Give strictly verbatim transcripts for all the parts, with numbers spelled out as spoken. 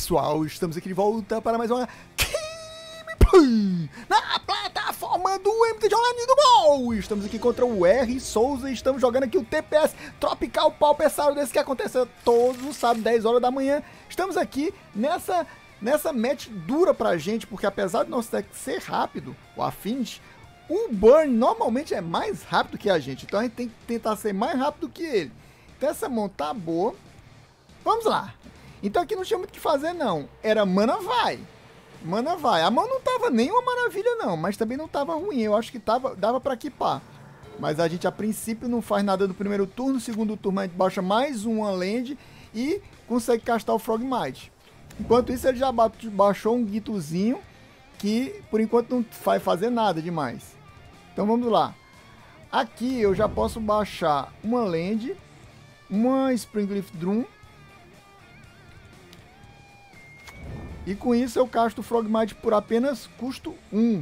pessoal, estamos aqui de volta para mais uma Gameplay na plataforma do M T G Online do Ball. Estamos aqui contra o R Souza e estamos jogando aqui o T P S Tropical Pauper Sábado, desse que acontece todos os sábados, dez horas da manhã. Estamos aqui nessa, nessa match dura pra gente, porque apesar do nosso deck ser rápido, o Affinity, o Burn normalmente é mais rápido que a gente, então a gente tem que tentar ser mais rápido que ele. Então essa mão tá boa. Vamos lá. Então aqui não tinha muito o que fazer não. Era mana vai. Mana vai. A mão não tava nem uma maravilha não, mas também não tava ruim. Eu acho que tava, dava pra equipar. Mas a gente a princípio não faz nada no primeiro turno. No segundo turno a gente baixa mais uma land e consegue castar o Frogmite. Enquanto isso ele já baixou um Guitozinho que por enquanto não vai fazer nada demais. Então vamos lá. Aqui eu já posso baixar uma land, uma Springleaf Drum. E com isso eu casto o Frogmite por apenas custo um.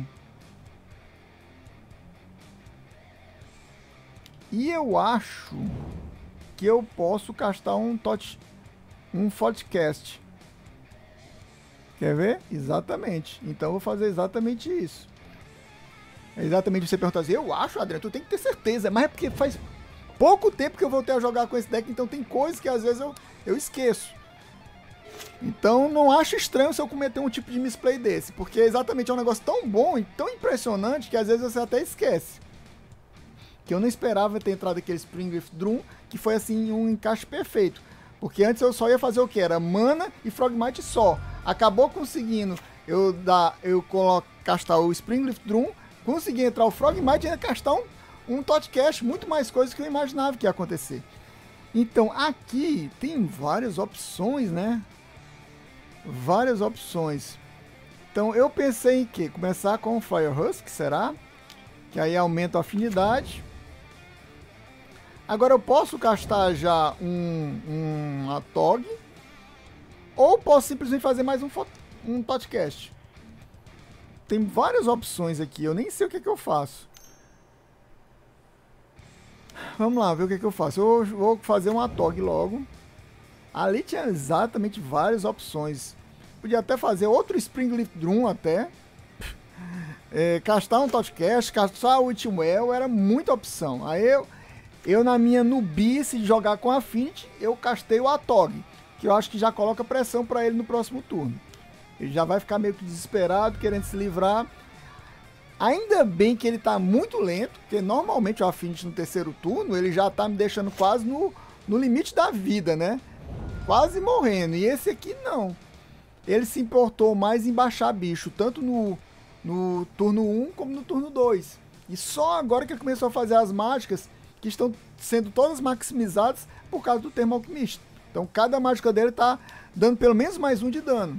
E eu acho que eu posso castar um Tot, um Forecast. Quer ver? Exatamente. Então eu vou fazer exatamente isso. É exatamente você perguntar assim, eu acho, Adriano, tu tem que ter certeza. Mas é porque faz pouco tempo que eu voltei a jogar com esse deck, então tem coisas que às vezes eu, eu esqueço. Então não acho estranho se eu cometer um tipo de misplay desse, porque exatamente é um negócio tão bom e tão impressionante que às vezes você até esquece. Que eu não esperava ter entrado aquele Springleaf Drum, que foi assim um encaixe perfeito. Porque antes eu só ia fazer o que? Era mana e Frogmite só. Acabou conseguindo eu, dar, eu colocar, castar o Springleaf Drum, consegui entrar o Frogmite e ainda castar um, um Totcast, muito mais coisas que eu imaginava que ia acontecer. Então aqui tem várias opções, né? Várias opções. Então eu pensei em que? Começar com o Fire Husk, será? Que aí aumenta a afinidade. Agora eu posso castar já um, um Atog. Ou posso simplesmente fazer mais um, um podcast. Tem várias opções aqui, eu nem sei o que, que eu faço. Vamos lá, ver o que, que eu faço. Eu vou fazer um Atog logo. Ali tinha exatamente várias opções. Podia até fazer outro Springleaf Drum até. É, castar um Totcast, castar o Witchwell, era muita opção. Aí eu, eu na minha nubice de jogar com Affinity, eu castei o Atog. Que eu acho que já coloca pressão para ele no próximo turno. Ele já vai ficar meio que desesperado, querendo se livrar. Ainda bem que ele tá muito lento, porque normalmente o Affinity no terceiro turno, ele já tá me deixando quase no, no limite da vida, né? Quase morrendo. E esse aqui não. Ele se importou mais em baixar bicho, tanto no, no turno um como no turno dois. E só agora que ele começou a fazer as mágicas, que estão sendo todas maximizadas por causa do Termo Alquimista. Então cada mágica dele tá dando pelo menos mais um de dano.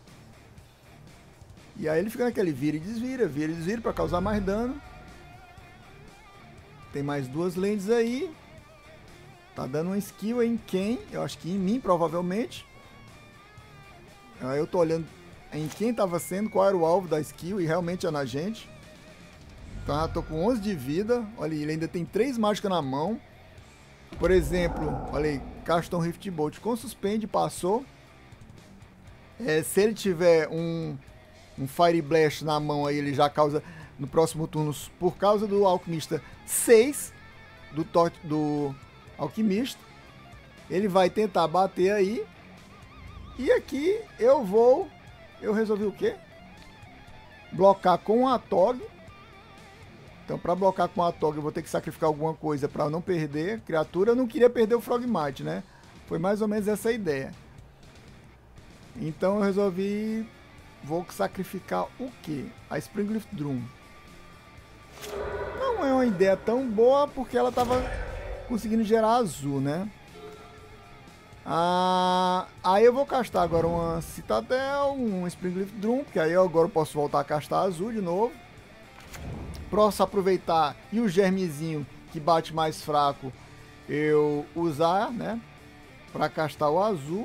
E aí ele fica naquele vira e desvira, vira e desvira para causar mais dano. Tem mais duas lentes aí. Tá dando uma skill em quem? Eu acho que em mim, provavelmente. Aí eu tô olhando em quem tava sendo, qual era o alvo da skill, e realmente é na gente. Então eu tô com onze de vida. Olha, ele ainda tem três mágicas na mão. Por exemplo, olha aí, castou um Rift Bolt com suspende, passou. É, se ele tiver um, um Fire Blast na mão aí, ele já causa, no próximo turno, por causa do Alquimista, seis do, do Alquimista. Ele vai tentar bater aí. E aqui eu vou... Eu resolvi o quê? Blocar com a Atog. Então para blocar com a Atog eu vou ter que sacrificar alguma coisa para não perder a criatura. Eu não queria perder o Frogmite, né? Foi mais ou menos essa a ideia. Então eu resolvi... Vou sacrificar o quê? A Springleaf Drum. Não é uma ideia tão boa porque ela estava conseguindo gerar azul, né? Ah, aí eu vou castar agora uma Citadel, um Springleaf Drum, porque aí eu agora posso voltar a castar azul de novo. Posso aproveitar e o germezinho que bate mais fraco eu usar, né? Para castar o azul.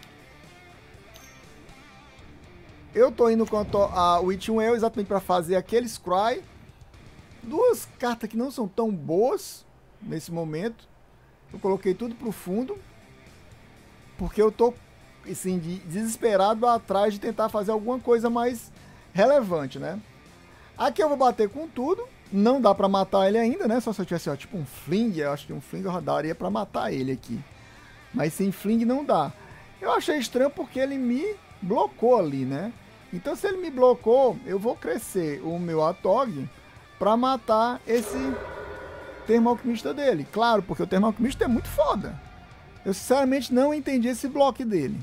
Eu tô indo com a Witchwell exatamente para fazer aquele Scry. Duas cartas que não são tão boas nesse momento. Eu coloquei tudo pro fundo. Porque eu tô assim, de, desesperado atrás de tentar fazer alguma coisa mais relevante, né? Aqui eu vou bater com tudo. Não dá pra matar ele ainda, né? Só se eu tivesse, ó, tipo um fling. Eu acho que um fling eu daria pra matar ele aqui. Mas sem fling não dá. Eu achei estranho porque ele me blocou ali, né? Então se ele me blocou, eu vou crescer o meu Atog pra matar esse Termo-Alquimista dele. Claro, porque o Termo-Alquimista é muito foda. Eu sinceramente não entendi esse bloco dele.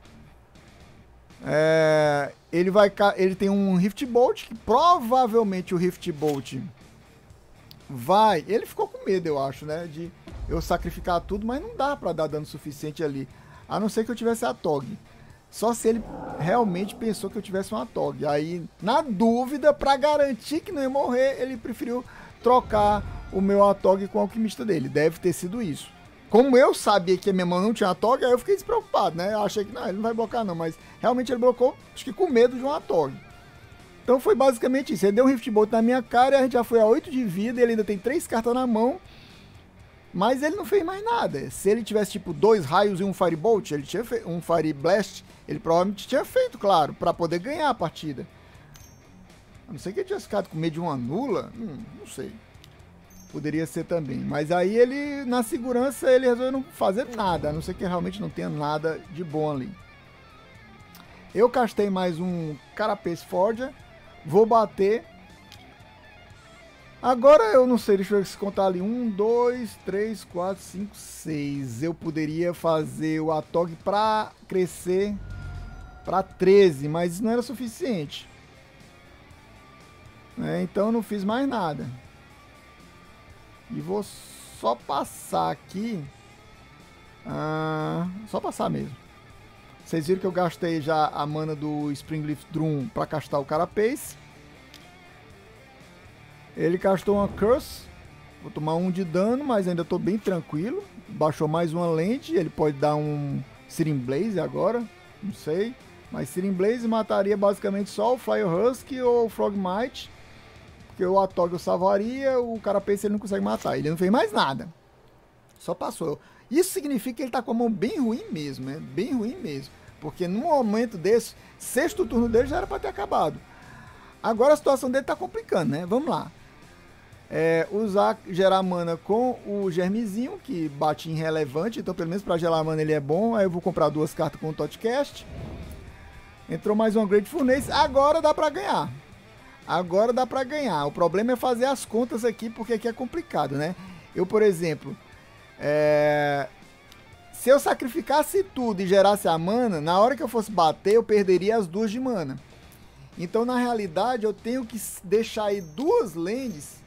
É, ele, vai, ele tem um Rift Bolt, que provavelmente o Rift Bolt vai... Ele ficou com medo, eu acho, né? De eu sacrificar tudo, mas não dá pra dar dano suficiente ali. A não ser que eu tivesse a Atog. Só se ele realmente pensou que eu tivesse uma Atog. Aí, na dúvida, pra garantir que não ia morrer, ele preferiu trocar o meu Atog com o Alquimista dele. Deve ter sido isso. Como eu sabia que a minha mão não tinha Atog, aí eu fiquei despreocupado, né? Eu achei que não, ele não vai blocar não, mas realmente ele blocou, acho que com medo de um Atog. Então foi basicamente isso. Ele deu um Rift Bolt na minha cara, a gente já foi a oito de vida, ele ainda tem três cartas na mão, mas ele não fez mais nada. Se ele tivesse tipo dois raios e um Firebolt, ele tinha feito um Fire Blast, ele provavelmente tinha feito, claro, para poder ganhar a partida. A não ser que ele tivesse ficado com medo de uma nula, hum, não sei. Poderia ser também. Mas aí ele, na segurança, ele resolveu não fazer nada. A não ser que realmente não tenha nada de bom ali. Eu castei mais um Carapace Forger. Vou bater. Agora eu não sei, deixa eu contar ali. Um, dois, três, quatro, cinco, seis. Eu poderia fazer o Atog pra crescer pra treze, mas isso não era suficiente. É, então eu não fiz mais nada. E vou só passar aqui. Ah, só passar mesmo. Vocês viram que eu gastei já a mana do Springleaf Drum para castar o Carapace. Ele castou uma Curse. Vou tomar um de dano, mas ainda estou bem tranquilo. Baixou mais uma lente. Ele pode dar um Searing Blaze agora. Não sei. Mas Searing Blaze mataria basicamente só o Fire Husk ou o Frogmite. Porque o Atog eu salvaria, o Carapace ele não consegue matar. Ele não fez mais nada. Só passou. Isso significa que ele tá com a mão bem ruim mesmo, né? Bem ruim mesmo. Porque num momento desse, sexto turno dele já era para ter acabado. Agora a situação dele tá complicando, né? Vamos lá. É, usar, gerar mana com o Germezinho, que bate irrelevante. Então pelo menos para gerar mana ele é bom. Aí eu vou comprar duas cartas com o Totcast. Entrou mais uma Great Furnace. Agora dá para ganhar. Agora dá pra ganhar. O problema é fazer as contas aqui, porque aqui é complicado, né? Eu, por exemplo, é... se eu sacrificasse tudo e gerasse a mana, na hora que eu fosse bater, eu perderia as duas de mana. Então, na realidade, eu tenho que deixar aí duas lands.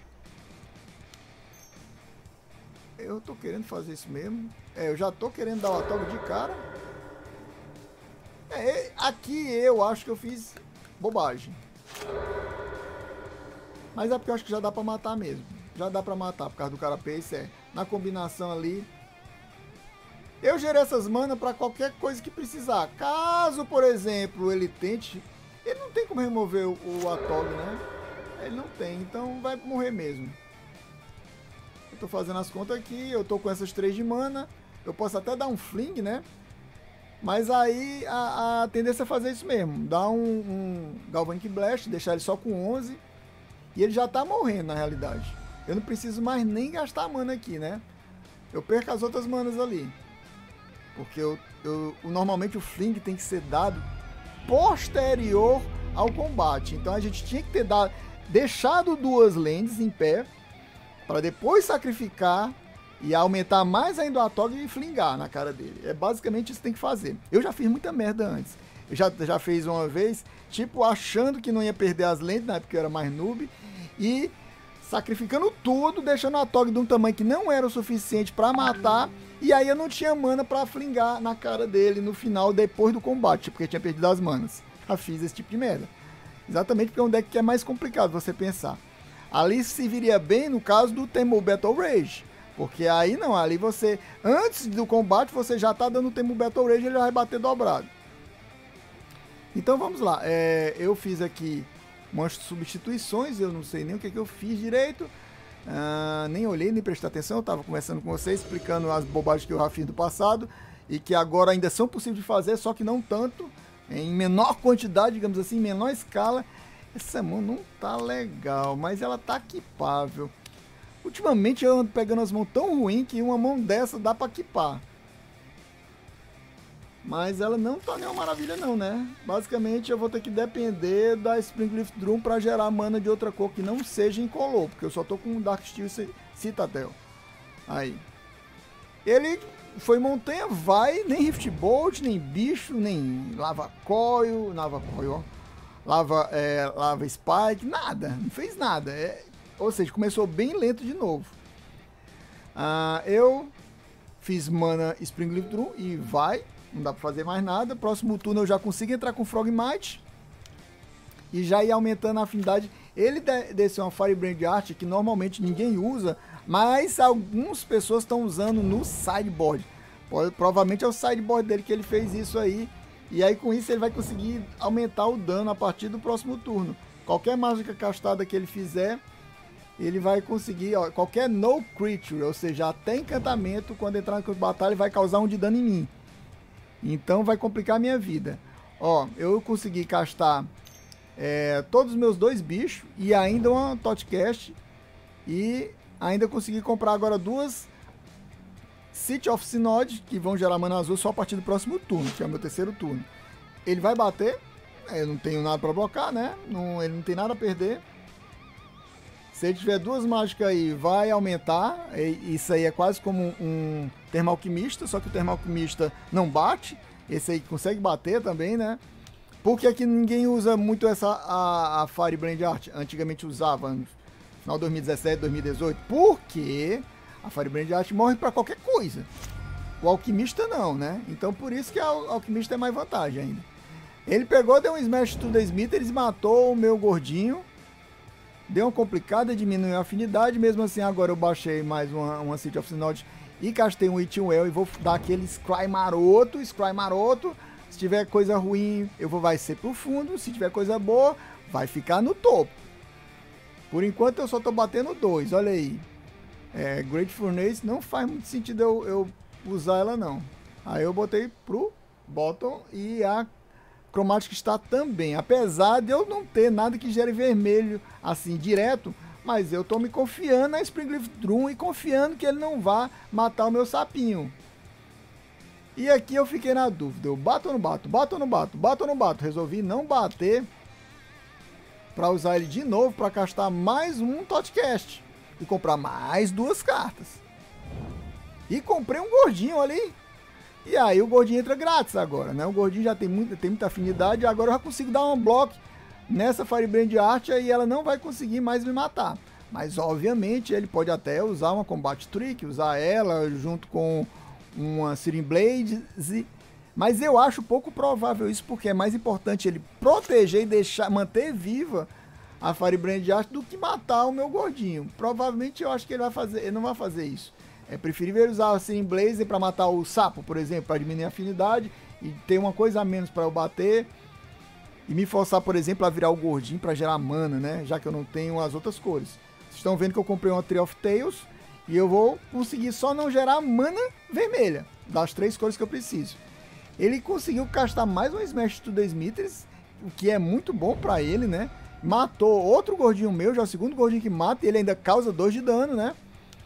Eu tô querendo fazer isso mesmo. É, eu já tô querendo dar o Atog de cara. É, aqui eu acho que eu fiz bobagem. Mas é porque eu acho que já dá pra matar mesmo. Já dá pra matar por causa do Carapace, é. Na combinação ali. Eu gerei essas manas pra qualquer coisa que precisar. Caso, por exemplo, ele tente... Ele não tem como remover o, o Atog, né? Ele não tem, então vai morrer mesmo. Eu tô fazendo as contas aqui, eu tô com essas três de mana. Eu posso até dar um fling, né? Mas aí a, a tendência é fazer isso mesmo. Dar um, um Galvanic Blast, deixar ele só com onze. E ele já tá morrendo, na realidade. Eu não preciso mais nem gastar mana aqui, né? Eu perco as outras manas ali. Porque eu, eu, normalmente o fling tem que ser dado posterior ao combate. Então a gente tinha que ter dado, deixado duas lands em pé para depois sacrificar e aumentar mais ainda o Atog e flingar na cara dele. É basicamente isso que tem que fazer. Eu já fiz muita merda antes. Eu já, já fiz uma vez, tipo, achando que não ia perder as lentes, na época que eu era mais noob, e sacrificando tudo, deixando o Atog de um tamanho que não era o suficiente para matar, e aí eu não tinha mana para flingar na cara dele no final, depois do combate, porque tinha perdido as manas. Já fiz esse tipo de merda. Exatamente porque é um deck que é mais complicado você pensar. Ali se viria bem no caso do Temu Battle Rage, porque aí não, ali você, antes do combate, você já tá dando o Temu Battle Rage e ele vai bater dobrado. Então vamos lá, é, eu fiz aqui umas substituições, eu não sei nem o que, que eu fiz direito, uh, nem olhei, nem prestei atenção, eu estava conversando com vocês, explicando as bobagens que eu já fiz do passado, e que agora ainda são possíveis de fazer, só que não tanto, em menor quantidade, digamos assim, em menor escala. Essa mão não tá legal, mas ela tá equipável. Ultimamente eu ando pegando as mãos tão ruins que uma mão dessa dá pra equipar. Mas ela não tá nenhuma maravilha não, né? Basicamente eu vou ter que depender da Springleaf Drum para gerar mana de outra cor que não seja incolor, porque eu só tô com Darksteel Citadel. Aí. Ele foi montanha, vai, nem Rift Bolt, nem bicho, nem Lava Coil, Lava Coil, ó. Lava, é, Lava Spike, nada, não fez nada. É, ou seja, começou bem lento de novo. Ah, eu fiz mana Springleaf Drum e vai. Não dá pra fazer mais nada. Próximo turno eu já consigo entrar com Frogmite. E já ir aumentando a afinidade. Ele desceu uma Firebrand Art que normalmente ninguém usa. Mas algumas pessoas estão usando no sideboard. Provavelmente é o sideboard dele que ele fez isso aí. E aí com isso ele vai conseguir aumentar o dano a partir do próximo turno. Qualquer mágica castada que ele fizer, ele vai conseguir, ó, qualquer no creature, ou seja, até encantamento, quando entrar na batalha vai causar um de dano em mim. Então vai complicar a minha vida. Ó, eu consegui castar é, todos os meus dois bichos e ainda uma Totcast. E ainda consegui comprar agora duas City of Synod, que vão gerar mana azul só a partir do próximo turno, que é o meu terceiro turno. Ele vai bater, eu não tenho nada para blocar, né? Não, ele não tem nada a perder. Se ele tiver duas mágicas aí, vai aumentar. Isso aí é quase como um Termalquimista, só que o Termalquimista não bate. Esse aí consegue bater também, né? Porque aqui ninguém usa muito essa a, a Firebrand Art. Antigamente usava, no final de dois mil e dezessete, dois mil e dezoito. Porque a Firebrand Art morre para qualquer coisa. O Alquimista não, né? Então por isso que o Alquimista é mais vantagem ainda. Ele pegou, deu um Smash to the Smithers e matou o meu gordinho. Deu uma complicada, diminuiu a afinidade. Mesmo assim, agora eu baixei mais uma, uma City of Synod e castei um Witching Well e vou dar aquele Scry maroto, Scry maroto. Se tiver coisa ruim, eu vou vai ser pro fundo. Se tiver coisa boa, vai ficar no topo. Por enquanto eu só tô batendo dois, olha aí. É, Great Furnace não faz muito sentido eu, eu usar ela não. Aí eu botei pro bottom e a Chromatic está também. Apesar de eu não ter nada que gere vermelho assim direto, mas eu tô me confiando na Springleaf Drum e confiando que ele não vá matar o meu sapinho. E aqui eu fiquei na dúvida, eu bato ou não bato, bato ou não bato, bato ou não bato. Resolvi não bater para usar ele de novo para castar mais um Totcast e comprar mais duas cartas. E comprei um gordinho ali. E aí o gordinho entra grátis agora, né? O gordinho já tem muita, tem muita afinidade, agora eu já consigo dar um bloco nessa Firebrand Art e ela não vai conseguir mais me matar. Mas obviamente ele pode até usar uma Combat Trick, usar ela junto com uma Searing Blades. Mas eu acho pouco provável isso, porque é mais importante ele proteger e deixar, manter viva a Firebrand Art do que matar o meu gordinho. Provavelmente eu acho que ele vai fazer, ele não vai fazer isso. É preferível usar a Searing Blaze para matar o sapo, por exemplo, para diminuir a afinidade e ter uma coisa a menos para eu bater e me forçar, por exemplo, a virar o gordinho para gerar mana, né? Já que eu não tenho as outras cores. Vocês estão vendo que eu comprei uma Tree of Tails e eu vou conseguir só não gerar mana vermelha das três cores que eu preciso. Ele conseguiu castar mais um Smash to the Smithers, o que é muito bom para ele, né? Matou outro gordinho meu, já é o segundo gordinho que mata e ele ainda causa dois de dano, né?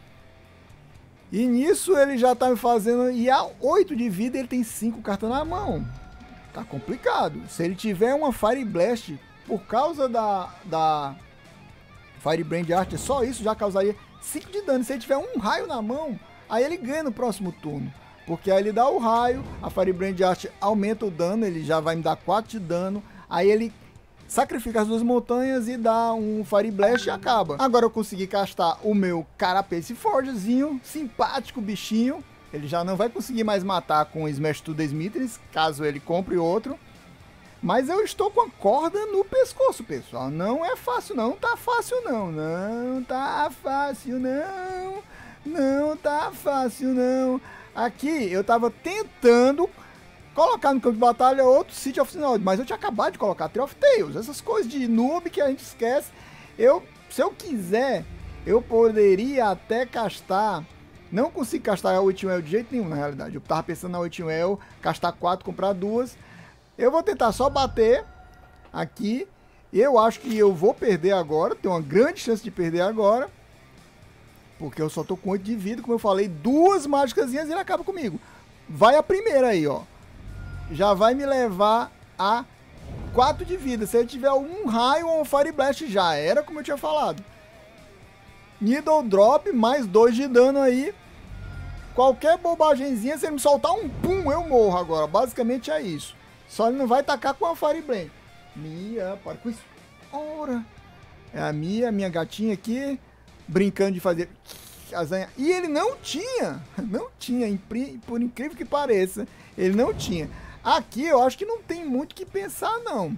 E nisso ele já tá me fazendo... E a oito de vida ele tem cinco cartas na mão. Tá complicado. Se ele tiver uma Fire Blast por causa da, da Firebrand Art, só isso já causaria cinco de dano. Se ele tiver um raio na mão, aí ele ganha no próximo turno. Porque aí ele dá o raio, a Firebrand Art aumenta o dano, ele já vai me dar quatro de dano. Aí ele sacrifica as duas montanhas e dá um Fire Blast e acaba. Agora eu consegui castar o meu Carapace Forgezinho, simpático bichinho. Ele já não vai conseguir mais matar com o Smash to the Smithers, caso ele compre outro. Mas eu estou com a corda no pescoço, pessoal. Não é fácil não, tá fácil não. Não tá fácil não. Não tá fácil não. Aqui eu tava tentando colocar no campo de batalha outro City of Synod, mas eu tinha acabado de colocar Tree of Tails, essas coisas de noob que a gente esquece. Eu, se eu quiser, eu poderia até castar Não consigo castar a Witchwell de jeito nenhum, na realidade. Eu tava pensando na Witchwell, castar quatro, comprar duas. Eu vou tentar só bater aqui. Eu acho que eu vou perder agora. Tenho uma grande chance de perder agora. Porque eu só tô com oito de vida. Como eu falei, duas mágicasinhas e ele acaba comigo. Vai a primeira aí, ó. Já vai me levar a quatro de vida. Se ele tiver um raio ou um Fire Blast, já era, como eu tinha falado. Needle Drop, mais dois de dano aí. Qualquer bobagemzinha, se ele me soltar um pum, eu morro agora. Basicamente é isso. Só ele não vai tacar com a Fire Blade. Mia, para com isso. Ora. É a Mia, minha gatinha aqui, brincando de fazer azanha. E ele não tinha. Não tinha, por incrível que pareça. Ele não tinha. Aqui eu acho que não tem muito o que pensar, não.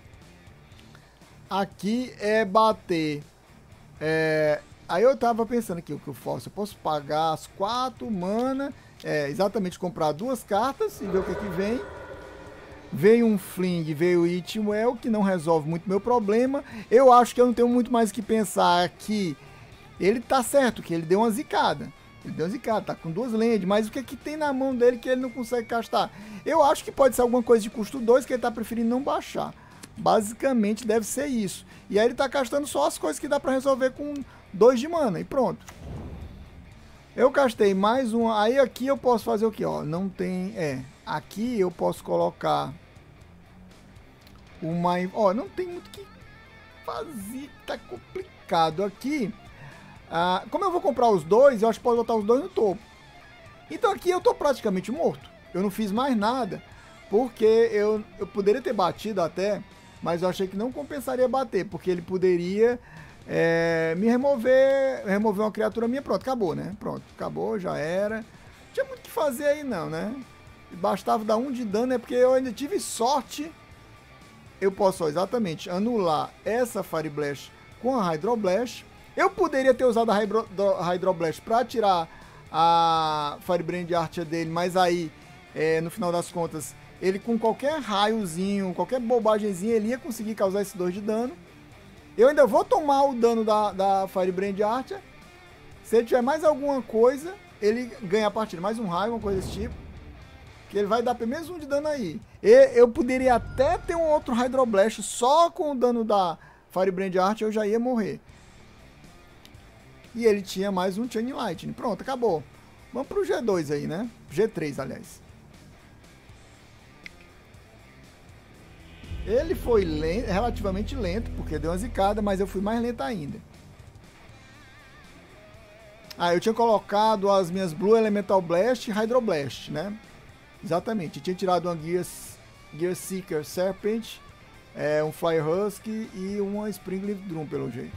Aqui é bater. É... Aí eu tava pensando aqui o que eu faço. Eu posso pagar as quatro mana. É, exatamente, comprar duas cartas e ver o que que vem. Veio um Fling, veio o Witchwell, que não resolve muito meu problema. Eu acho que eu não tenho muito mais o que pensar aqui. Ele tá certo, que ele deu uma zicada. Ele deu uma zicada, tá com duas land, mas o que que tem na mão dele que ele não consegue castar? Eu acho que pode ser alguma coisa de custo dois, que ele tá preferindo não baixar. Basicamente deve ser isso. E aí ele tá castando só as coisas que dá pra resolver com dois de mana e pronto. Eu castei mais um. Aí aqui eu posso fazer o que? Ó, não tem... É, aqui eu posso colocar uma... Ó, não tem muito o que fazer, tá complicado aqui. Ah, como eu vou comprar os dois, eu acho que pode botar os dois no topo. Então aqui eu tô praticamente morto. Eu não fiz mais nada. Porque eu, eu poderia ter batido até, mas eu achei que não compensaria bater. Porque ele poderia é, me remover, remover uma criatura minha. Pronto, acabou, né? Pronto, acabou, já era. Não tinha muito o que fazer aí não, né? Bastava dar um de dano, é porque eu ainda tive sorte. Eu posso, ó, exatamente, anular essa Fire Blast com a Hydro Blast. Eu poderia ter usado a Hydro, Hydro Blast para tirar a Firebrand Archer dele, mas aí, é, no final das contas, ele com qualquer raiozinho, qualquer bobagemzinha, ele ia conseguir causar esse dois de dano. Eu ainda vou tomar o dano da, da Firebrand Archer. Se ele tiver mais alguma coisa, ele ganha a partida. Mais um raio, uma coisa desse tipo. Que ele vai dar pelo menos um de dano aí. E eu poderia até ter um outro Hydro Blast só com o dano da Firebrand Archer, eu já ia morrer. E ele tinha mais um Chain Lightning. Pronto, acabou. Vamos pro G dois aí, né? G três, aliás. Ele foi lento, relativamente lento, porque deu uma zicada, mas eu fui mais lento ainda. Ah, eu tinha colocado as minhas Blue Elemental Blast e Hydro Blast, né? Exatamente. Eu tinha tirado uma Gear, Gear Seeker Serpent, é, um Flyer Husky e uma Springleaf Drum, pelo jeito.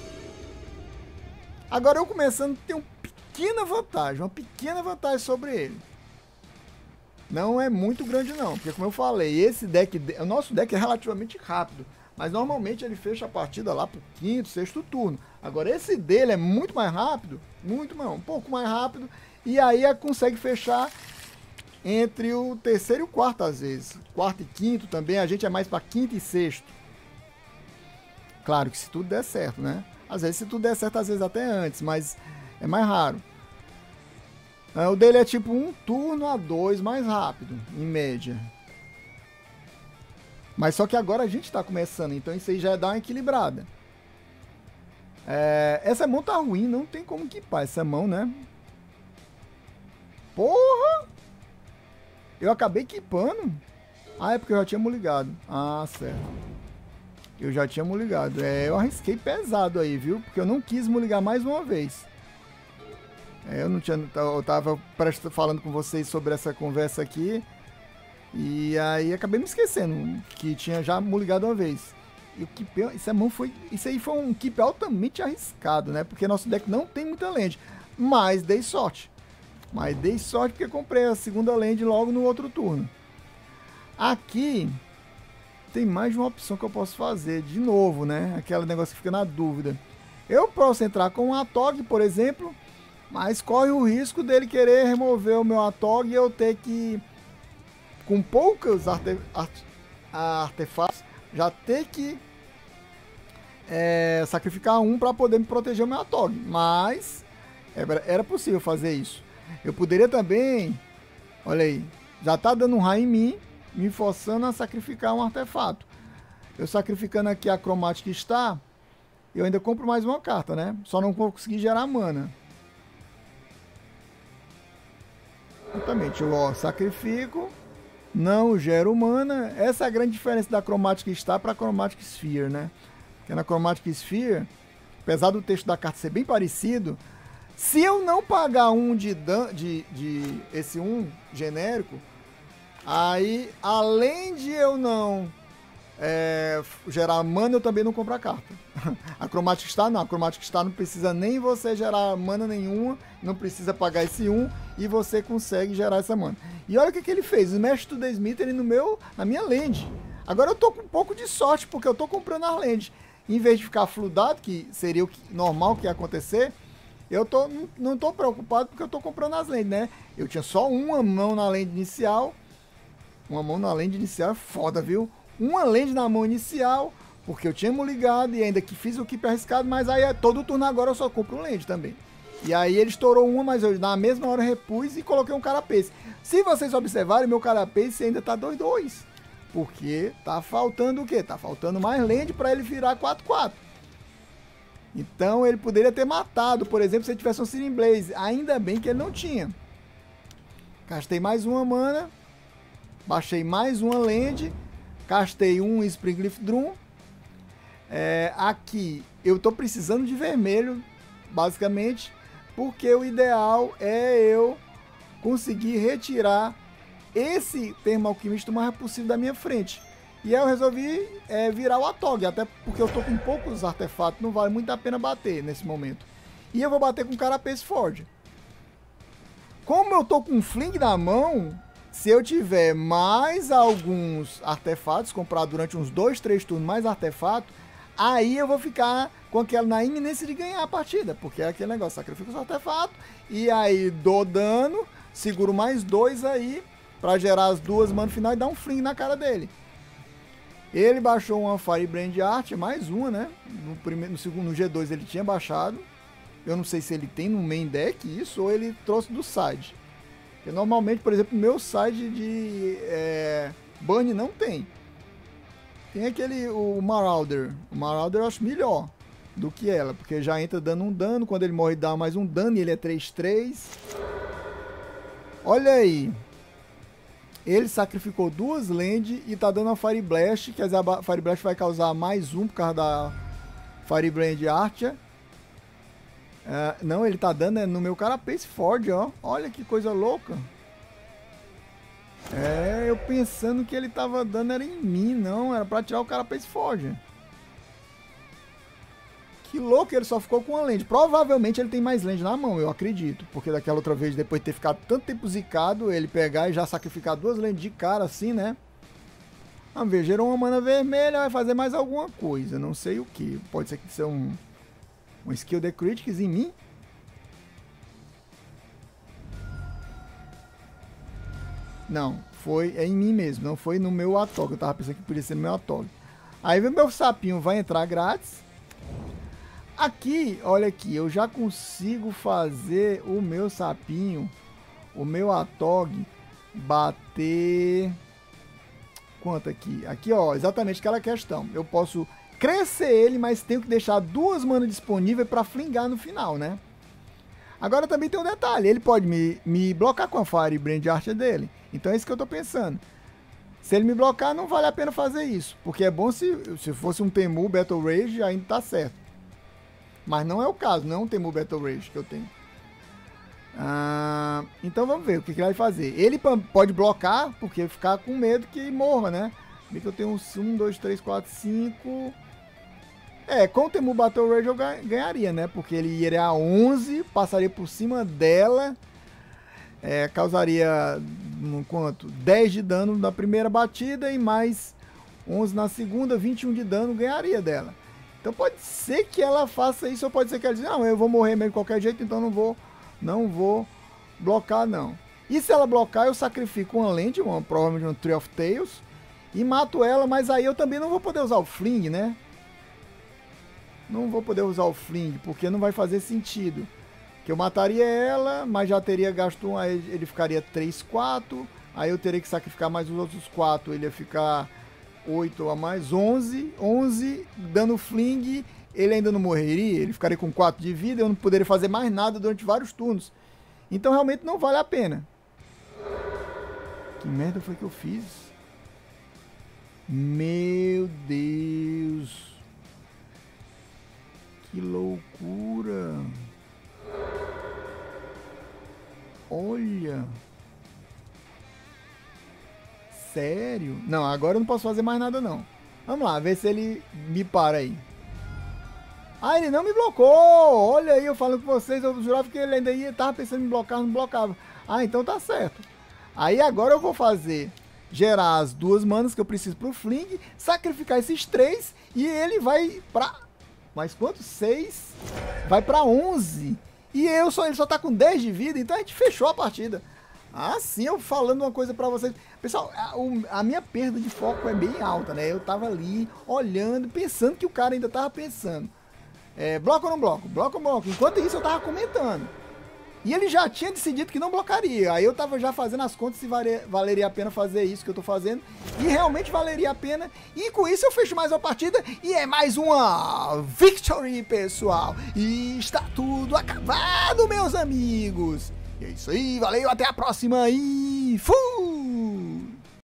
Agora eu começando a ter uma pequena vantagem, uma pequena vantagem sobre ele. Não é muito grande não, porque como eu falei, esse deck, o nosso deck é relativamente rápido, mas normalmente ele fecha a partida lá pro quinto, sexto turno. Agora esse dele é muito mais rápido, muito mais, um pouco mais rápido, e aí consegue fechar entre o terceiro e o quarto às vezes. Quarto e quinto também, a gente é mais para quinto e sexto. Claro que se tudo der certo, né? Às vezes se tudo der certo, às vezes até antes, mas é mais raro. O dele é tipo um turno a dois mais rápido, em média. Mas só que agora a gente tá começando, então isso aí já dá uma equilibrada. É, essa mão tá ruim, não tem como equipar essa mão, né? Porra! Eu acabei equipando? Ah, é porque eu já tinha ligado. Ah, certo. Eu já tinha ligado. É, eu arrisquei pesado aí, viu? Porque eu não quis ligar mais uma vez. É, eu não tinha... Eu tava falando com vocês sobre essa conversa aqui. E aí acabei me esquecendo que tinha já ligado uma vez. E o keep, essa mão foi... Isso aí foi um keep altamente arriscado, né? Porque nosso deck não tem muita land. Mas dei sorte. Mas dei sorte porque comprei a segunda land logo no outro turno. Aqui... Tem mais de uma opção que eu posso fazer. De novo, né? Aquele negócio que fica na dúvida. Eu posso entrar com um Atog, por exemplo. Mas corre o risco dele querer remover o meu Atog e eu ter que... Com poucos arte, arte, artefatos, já ter que é, sacrificar um para poder me proteger o meu Atog. Mas Era, era possível fazer isso. Eu poderia também, olha aí, já tá dando um raio em mim, me forçando a sacrificar um artefato. Eu sacrificando aqui a Chromatic Star, eu ainda compro mais uma carta, né? Só não vou conseguir gerar mana. Exatamente, eu ó, sacrifico, não gero mana. Essa é a grande diferença da Chromatic Star para a Chromatic Sphere, né? Porque na Chromatic Sphere, apesar do texto da carta ser bem parecido, se eu não pagar um de, de, de esse um genérico, aí além de eu não é, gerar mana, eu também não compro a carta. A Chromatic Star não, a Chromatic Star não precisa nem você gerar mana nenhuma, não precisa pagar esse um e você consegue gerar essa mana. E olha o que, que ele fez, o Smash to the Smith ele no meu, na minha land. Agora eu tô com um pouco de sorte porque eu tô comprando as land. Em vez de ficar fludado, que seria o que, normal que ia acontecer, eu tô, não, não tô preocupado porque eu tô comprando as land, né? Eu tinha só uma mão na land inicial, uma mão na land inicial é foda, viu? Uma land na mão inicial, porque eu tinha ligado e ainda que fiz o keep arriscado, mas aí todo turno agora eu só compro um land também. E aí ele estourou uma, mas eu na mesma hora repus e coloquei um carapace. Se vocês observarem, meu carapace ainda tá dois dois. Porque tá faltando o quê? Tá faltando mais land para ele virar quatro quatro. Então ele poderia ter matado, por exemplo, se ele tivesse um Searing Blaze. Ainda bem que ele não tinha. Gastei mais uma mana. Baixei mais uma land. Castei um Springleaf Drum. É, aqui eu tô precisando de vermelho, basicamente, porque o ideal é eu conseguir retirar esse termo alquimista o mais possível da minha frente. E aí eu resolvi é, virar o Atog, até porque eu tô com poucos artefatos, não vale muito a pena bater nesse momento. E eu vou bater com Carapace Forge. Como eu tô com um Fling na mão, se eu tiver mais alguns artefatos, comprar durante uns dois, três turnos mais artefatos, aí eu vou ficar com aquela na iminência de ganhar a partida, porque é aquele negócio, sacrifico os artefatos, e aí dou dano, seguro mais dois aí, pra gerar as duas mana final e dar um fling na cara dele. Ele baixou uma Firebrand Art, mais uma, né? No, primeiro, no segundo, no G dois ele tinha baixado. Eu não sei se ele tem no main deck isso ou ele trouxe do side. Porque normalmente, por exemplo, no meu side de é, Burn não tem. Tem aquele, o Marauder. O Marauder eu acho melhor do que ela, porque já entra dando um dano. Quando ele morre, dá mais um dano e ele é três três. Olha aí. Ele sacrificou duas land e tá dando a Fire Blast, quer dizer, a Fire Blast vai causar mais um por causa da Firebrand Archer. Uh, não, ele tá dando é, no meu Carapace Forge, ó. Olha que coisa louca. É, eu pensando que ele tava dando era em mim, não, era pra tirar o Carapace Forge. Que louco, ele só ficou com uma land. Provavelmente ele tem mais land na mão, eu acredito. Porque daquela outra vez, depois de ter ficado tanto tempo zicado, ele pegar e já sacrificar duas lands de cara assim, né? Vamos ver, gerou uma mana vermelha, vai fazer mais alguma coisa. Não sei o que. Pode ser que seja um, um skill de critics em mim. Não, foi é em mim mesmo, não foi no meu Atog. Eu tava pensando que podia ser no meu Atog. Aí o meu sapinho vai entrar grátis. Aqui, olha aqui, eu já consigo fazer o meu sapinho, o meu Atog, bater... Quanto aqui? Aqui, ó, exatamente aquela questão. Eu posso crescer ele, mas tenho que deixar duas manas disponíveis para flingar no final, né? Agora também tem um detalhe, ele pode me, me blocar com a Firebrand Archer dele. Então é isso que eu tô pensando. Se ele me blocar, não vale a pena fazer isso, porque é bom se, se fosse um Temu Battle Rage, ainda tá certo. Mas não é o caso, não é um Temu Battle Rage que eu tenho. Ah, então vamos ver o que, que ele vai fazer. Ele pode blocar, porque ficar com medo que morra, né? Vê que eu tenho um, dois, três, quatro, cinco... É, com o Temu Battle Rage eu ganharia, né? Porque ele iria a onze, passaria por cima dela, é, causaria, um, quanto? dez de dano na primeira batida e mais onze na segunda, vinte e um de dano, ganharia dela. Então pode ser que ela faça isso, ou pode ser que ela diga, não, eu vou morrer mesmo de qualquer jeito, então não vou, não vou blocar, não. E se ela blocar, eu sacrifico uma land, uma, provavelmente um Tree of Tails, e mato ela, mas aí eu também não vou poder usar o Fling, né? Não vou poder usar o Fling, porque não vai fazer sentido. Que eu mataria ela, mas já teria gasto um, aí ele ficaria três, quatro. Aí eu teria que sacrificar mais os outros quatro, ele ia ficar oito a mais, onze. onze, dando fling, ele ainda não morreria, ele ficaria com quatro de vida, eu não poderia fazer mais nada durante vários turnos. Então realmente não vale a pena. Que merda foi que eu fiz? Meu Deus. Que loucura. Olha. Sério? Não, agora eu não posso fazer mais nada não. Vamos lá, ver se ele me para aí. Ah, ele não me blocou. Olha aí, eu falando com vocês, eu jurava que ele ainda ia, tava pensando em blocar, não blocava. Ah, então tá certo. Aí agora eu vou fazer, gerar as duas manas que eu preciso pro fling, sacrificar esses três e ele vai pra... Mais quanto? seis. Vai pra onze. E eu só, ele só tá com dez de vida, então a gente fechou a partida. Ah, sim, eu falando uma coisa pra vocês. Pessoal, a, a minha perda de foco é bem alta, né? Eu tava ali, olhando, pensando que o cara ainda tava pensando. É, bloco ou não bloco? Bloco ou não bloco? Enquanto isso eu tava comentando. E ele já tinha decidido que não blocaria. Aí eu tava já fazendo as contas se vale, valeria a pena fazer isso que eu tô fazendo. E realmente valeria a pena. E com isso eu fecho mais uma partida. E é mais uma victory, pessoal. E está tudo acabado, meus amigos. E é isso aí, valeu, até a próxima e fui!